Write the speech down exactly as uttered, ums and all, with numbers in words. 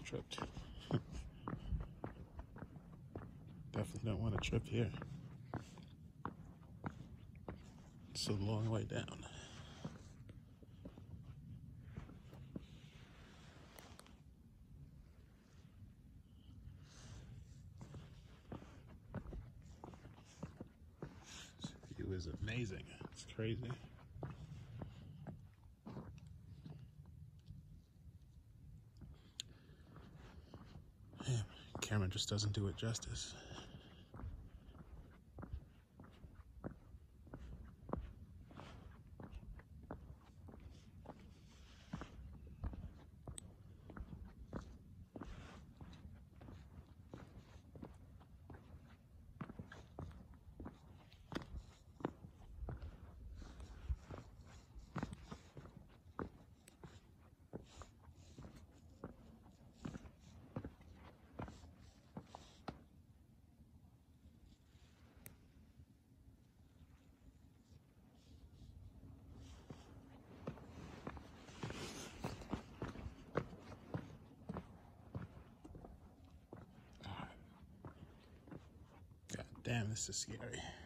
tripped. Definitely don't want to trip here. It's a long way down. This view is amazing. It's crazy. Man, camera just doesn't do it justice. God damn, this is scary.